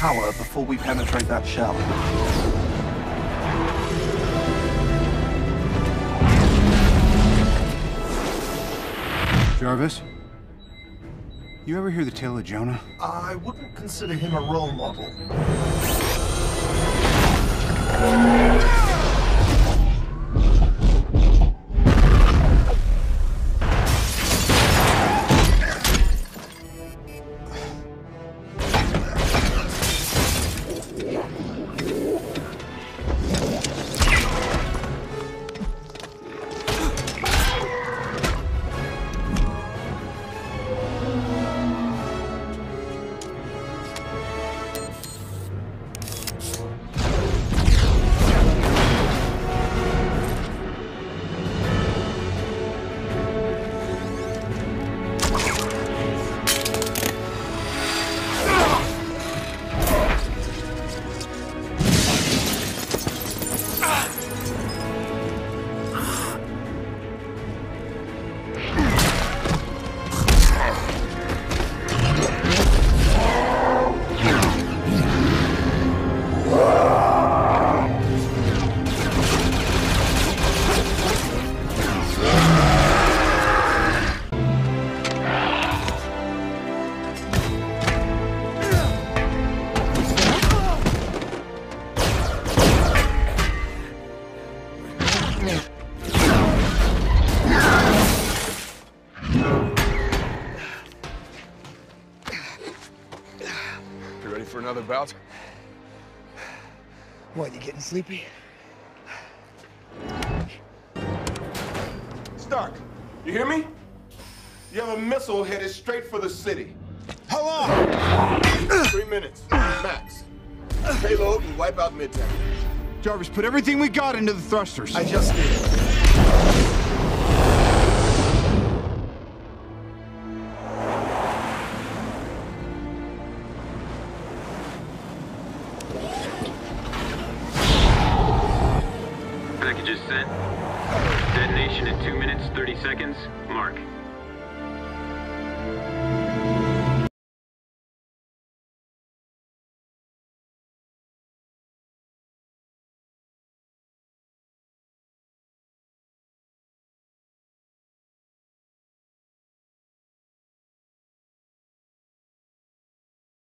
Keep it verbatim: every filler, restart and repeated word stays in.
power before we penetrate that shell. Jarvis? You ever hear the tale of Jonah? I wouldn't consider him a role model. You ready for another bout? What, you getting sleepy? Stark, you hear me? You have a missile headed straight for the city. How long? Three minutes, max. Payload and wipe out Midtown. Jarvis, put everything we got into the thrusters. I just did. Packages sent. Detonation in two minutes, thirty seconds. Mark.